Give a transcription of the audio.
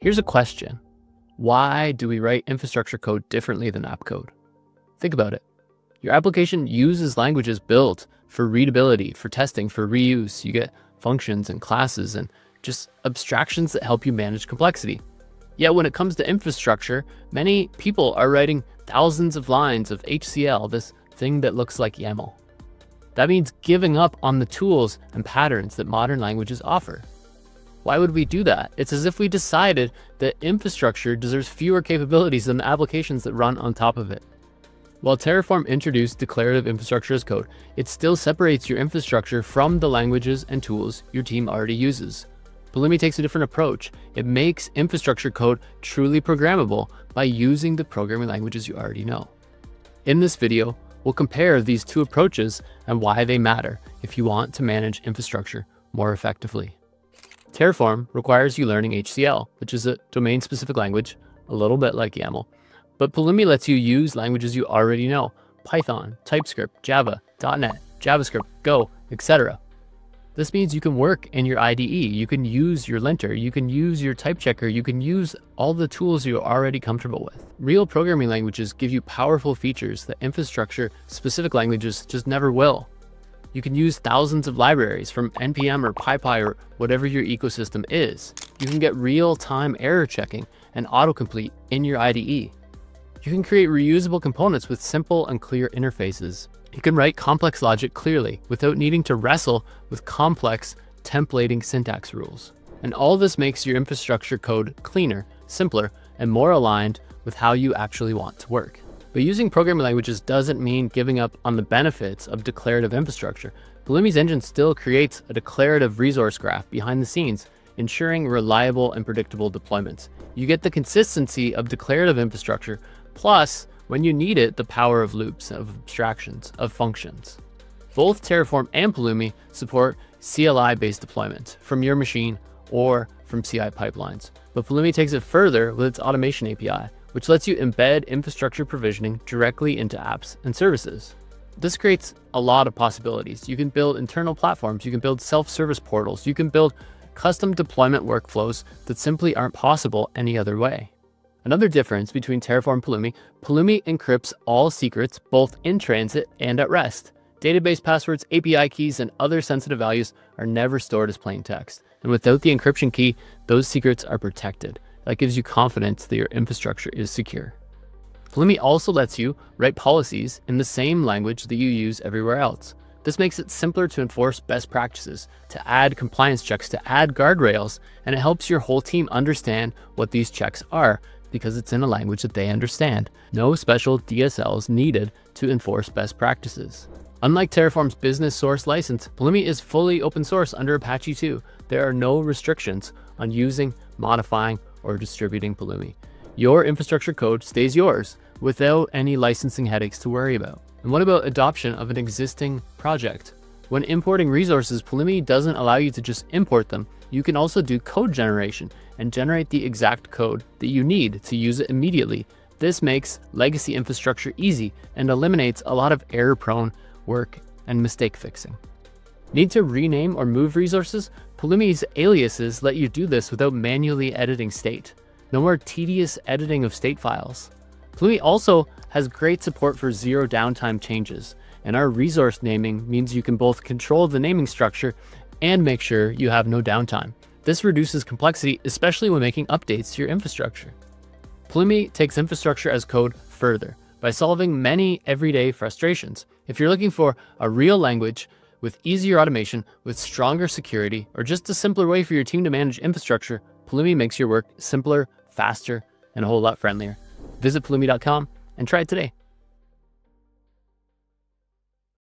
Here's a question. Why do we write infrastructure code differently than app code? Think about it. Your application uses languages built for readability, for testing, for reuse. You get functions and classes and just abstractions that help you manage complexity. Yet when it comes to infrastructure, many people are writing thousands of lines of HCL, this thing that looks like YAML. That means giving up on the tools and patterns that modern languages offer. Why would we do that? It's as if we decided that infrastructure deserves fewer capabilities than the applications that run on top of it. While Terraform introduced declarative infrastructure as code, it still separates your infrastructure from the languages and tools your team already uses. Pulumi takes a different approach. It makes infrastructure code truly programmable by using the programming languages you already know. In this video, we'll compare these two approaches and why they matter if you want to manage infrastructure more effectively. Terraform requires you learning HCL, which is a domain-specific language, a little bit like YAML. But Pulumi lets you use languages you already know: Python, TypeScript, Java, .NET, JavaScript, Go, etc. This means you can work in your IDE, you can use your linter, you can use your type checker, you can use all the tools you're already comfortable with. Real programming languages give you powerful features that infrastructure-specific languages just never will. You can use thousands of libraries from NPM or PyPy or whatever your ecosystem is. You can get real-time error checking and autocomplete in your IDE. You can create reusable components with simple and clear interfaces. You can write complex logic clearly without needing to wrestle with complex templating syntax rules. And all this makes your infrastructure code cleaner, simpler, and more aligned with how you actually want to work. But using programming languages doesn't mean giving up on the benefits of declarative infrastructure. Pulumi's engine still creates a declarative resource graph behind the scenes, ensuring reliable and predictable deployments. You get the consistency of declarative infrastructure, plus, when you need it, the power of loops, of abstractions, of functions. Both Terraform and Pulumi support CLI-based deployment from your machine or from CI pipelines. But Pulumi takes it further with its automation API, which lets you embed infrastructure provisioning directly into apps and services. This creates a lot of possibilities. You can build internal platforms, you can build self-service portals, you can build custom deployment workflows that simply aren't possible any other way. Another difference between Terraform and Pulumi encrypts all secrets both in transit and at rest. Database passwords, API keys, and other sensitive values are never stored as plain text. And without the encryption key, those secrets are protected. That gives you confidence that your infrastructure is secure. Pulumi also lets you write policies in the same language that you use everywhere else. This makes it simpler to enforce best practices, to add compliance checks, to add guardrails, and it helps your whole team understand what these checks are because it's in a language that they understand. No special DSLs needed to enforce best practices. Unlike Terraform's business source license, Pulumi is fully open source under Apache 2. There are no restrictions on using, modifying, or distributing Pulumi. Your infrastructure code stays yours without any licensing headaches to worry about. And what about adoption of an existing project? When importing resources, Pulumi doesn't allow you to just import them. You can also do code generation and generate the exact code that you need to use it immediately. This makes legacy infrastructure easy and eliminates a lot of error-prone work and mistake fixing. Need to rename or move resources? Pulumi's aliases let you do this without manually editing state. No more tedious editing of state files. Pulumi also has great support for zero-downtime changes, and our resource naming means you can both control the naming structure and make sure you have no downtime. This reduces complexity, especially when making updates to your infrastructure. Pulumi takes infrastructure as code further by solving many everyday frustrations. If you're looking for a real language with easier automation, with stronger security, or just a simpler way for your team to manage infrastructure, Pulumi makes your work simpler, faster, and a whole lot friendlier. Visit pulumi.com and try it today.